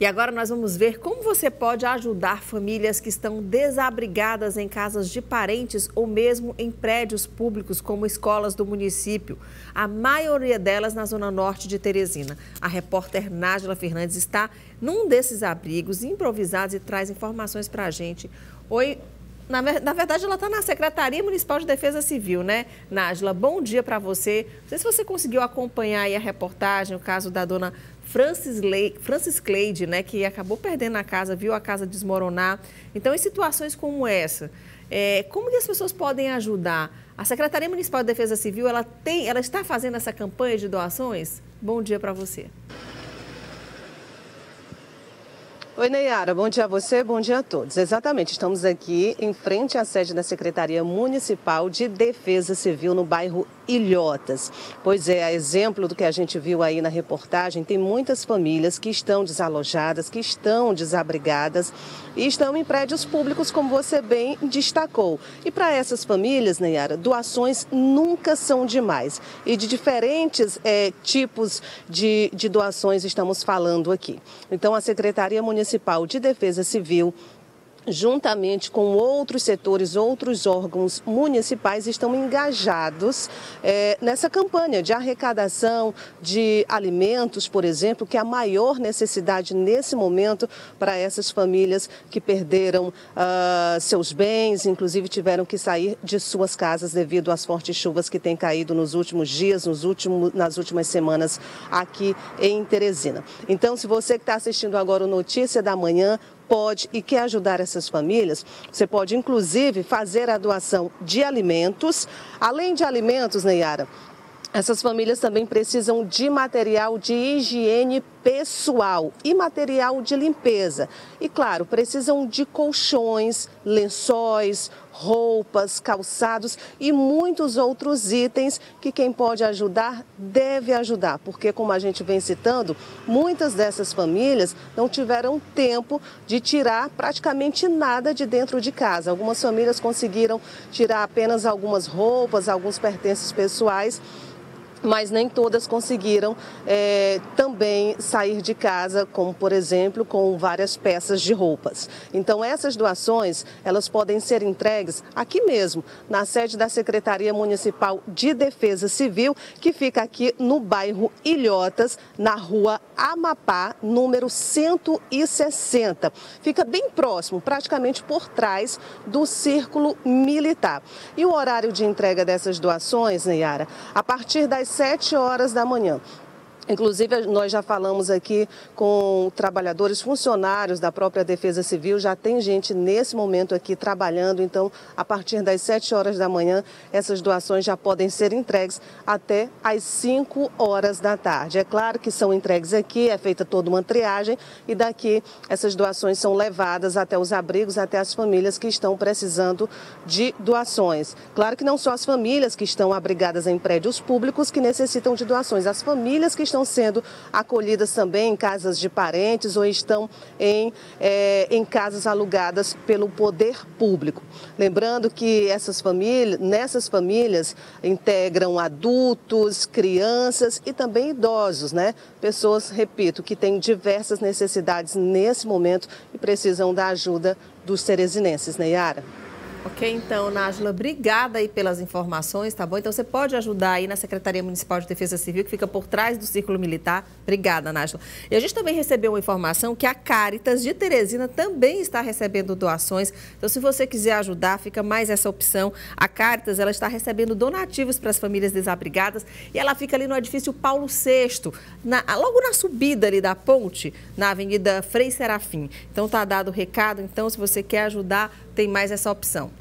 E agora nós vamos ver como você pode ajudar famílias que estão desabrigadas em casas de parentes ou mesmo em prédios públicos como escolas do município. A maioria delas na zona norte de Teresina. A repórter Nájila Fernandes está num desses abrigos improvisados e traz informações para a gente. Oi, na verdade ela está na Secretaria Municipal de Defesa Civil, né? Nájila, bom dia para você. Não sei se você conseguiu acompanhar aí a reportagem, o caso da dona Francis Cleide, né, que acabou perdendo a casa, viu a casa desmoronar. Então, em situações como essa, como que as pessoas podem ajudar? A Secretaria Municipal de Defesa Civil, ela está fazendo essa campanha de doações? Bom dia para você. Oi, Neyara, bom dia a você, bom dia a todos. Exatamente, estamos aqui em frente à sede da Secretaria Municipal de Defesa Civil no bairro Ilhotas. Pois é, a exemplo do que a gente viu aí na reportagem, tem muitas famílias que estão desalojadas, que estão desabrigadas e estão em prédios públicos, como você bem destacou. E para essas famílias, Neyara, doações nunca são demais. E de diferentes tipos de doações estamos falando aqui. Então, a Secretaria Municipal de Defesa Civil, juntamente com outros setores, outros órgãos municipais, estão engajados nessa campanha de arrecadação de alimentos, por exemplo, que é a maior necessidade nesse momento para essas famílias que perderam seus bens, inclusive tiveram que sair de suas casas devido às fortes chuvas que têm caído nos últimos dias, nas últimas semanas aqui em Teresina. Então, se você que está assistindo agora o Notícia da Manhã, pode e quer ajudar essas famílias, você pode inclusive fazer a doação de alimentos. Além de alimentos, Neyara, essas famílias também precisam de material de higiene pessoal e material de limpeza. E, claro, precisam de colchões, lençóis, roupas, calçados e muitos outros itens que quem pode ajudar deve ajudar. Porque, como a gente vem citando, muitas dessas famílias não tiveram tempo de tirar praticamente nada de dentro de casa. Algumas famílias conseguiram tirar apenas algumas roupas, alguns pertences pessoais, mas nem todas conseguiram também sair de casa, como por exemplo, com várias peças de roupas. Então essas doações, elas podem ser entregues aqui mesmo, na sede da Secretaria Municipal de Defesa Civil, que fica aqui no bairro Ilhotas, na rua Amapá, número 160. Fica bem próximo, praticamente por trás do Círculo Militar. E o horário de entrega dessas doações, Neyara, a partir das 7 horas da manhã. Inclusive, nós já falamos aqui com trabalhadores, funcionários da própria Defesa Civil, já tem gente nesse momento aqui trabalhando, então, a partir das 7 horas da manhã, essas doações já podem ser entregues até às 5 horas da tarde. É claro que são entregues aqui, é feita toda uma triagem e daqui essas doações são levadas até os abrigos, até as famílias que estão precisando de doações. Claro que não só as famílias que estão abrigadas em prédios públicos que necessitam de doações, as famílias que estão sendo acolhidas também em casas de parentes ou estão em casas alugadas pelo poder público. Lembrando que nessas famílias integram adultos, crianças e também idosos, né? Pessoas, repito, que têm diversas necessidades nesse momento e precisam da ajuda dos teresinenses, Neyara. Ok, então, Nájila, obrigada aí pelas informações, tá bom? Então, você pode ajudar aí na Secretaria Municipal de Defesa Civil, que fica por trás do Círculo Militar. Obrigada, Nájila. E a gente também recebeu uma informação que a Cáritas de Teresina também está recebendo doações. Então, se você quiser ajudar, fica mais essa opção. A Cáritas, ela está recebendo donativos para as famílias desabrigadas e ela fica ali no edifício Paulo VI, logo na subida ali da ponte, na Avenida Frei Serafim. Então, tá dado o recado. Então, se você quer ajudar, tem mais essa opção.